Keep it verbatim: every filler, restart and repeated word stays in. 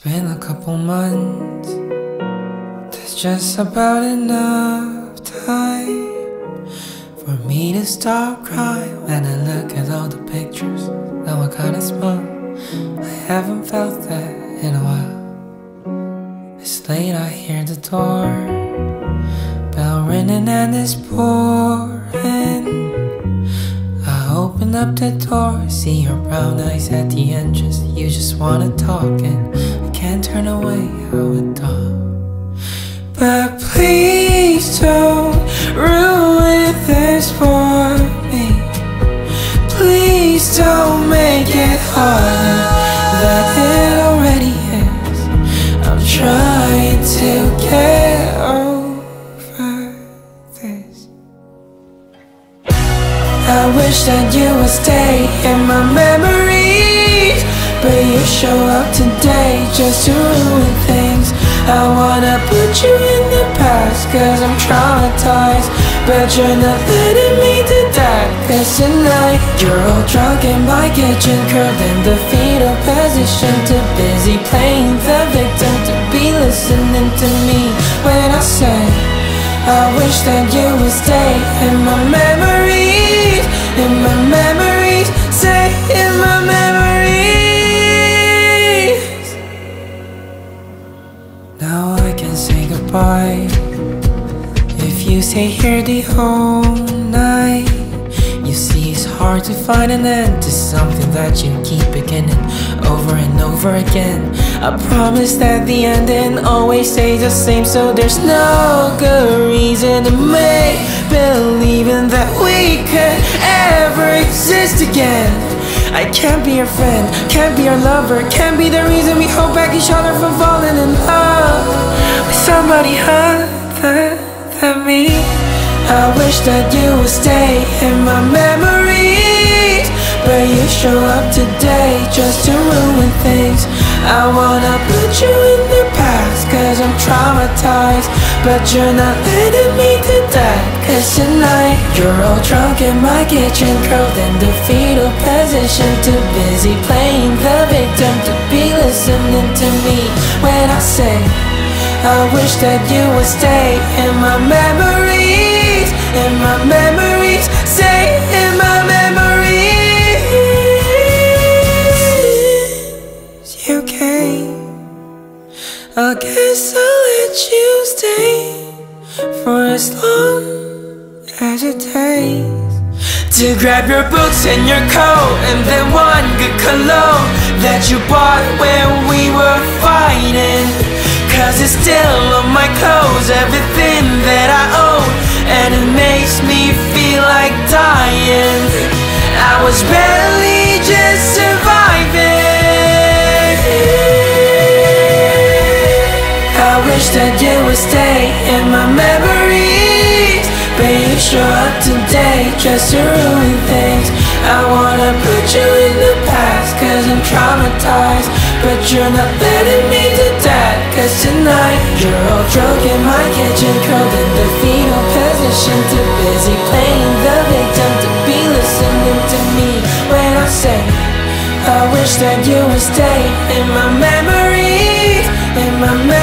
been a couple months. That's just about enough time for me to stop crying when I look at all the pictures. Now I kinda smile. I haven't felt that in a while. It's late, I hear the door bell ringing and it's pouring. I open up the door, see your brown eyes at the entrance. You just wanna talk and I can't turn away, I would talk. But please don't ruin this for me. Please don't make it harder than it already is. I'm trying to get over this. I wish that you would stay in my memories, but you show up today just to ruin things. I wanna put you in the past cause I'm traumatized, but you're not letting me do that. Cause tonight you're all drunk in my kitchen, curled in the fetal position, too busy playing the victim to be listening to me when I say I wish that you would stay in my memories, in my memories, stay in my memories. Now I can say goodbye if you stay here the whole night. You see, it's hard to find an end to something that you keep beginning over and over again. I promise that the ending always stays the same, so there's no good reason to make believing that we could ever exist again. I can't be your friend, can't be your lover, can't be the reason we hold back each other from falling in love with somebody other than me. I wish that you would stay in my memories, but you show up today just to ruin things. I wanna put you in the past cause I'm traumatized, but you're not letting me do that. Cause tonight you're all drunk in my kitchen, curled in the fetal position, too busy playing the victim to be listening to me when I say I wish that you would stay in my memories, in my memories, stay in my memories. You came, I guess I'll let you stay for as long as it takes to grab your books and your coat and then one good cologne that you bought when we were fighting. Cause it's still on my clothes, everything that I own, and it makes me feel like dying. I was barely just surviving. I wish that you would stay in my memories, but you show up today just to ruin things. I wanna put you in the past cause I'm traumatized, but you're not letting me do that. Cause tonight you're all drunk in my kitchen, curled in the fetal position, too busy playing the victim to be listening to me when I say I wish that you would stay in my memories, in my memories.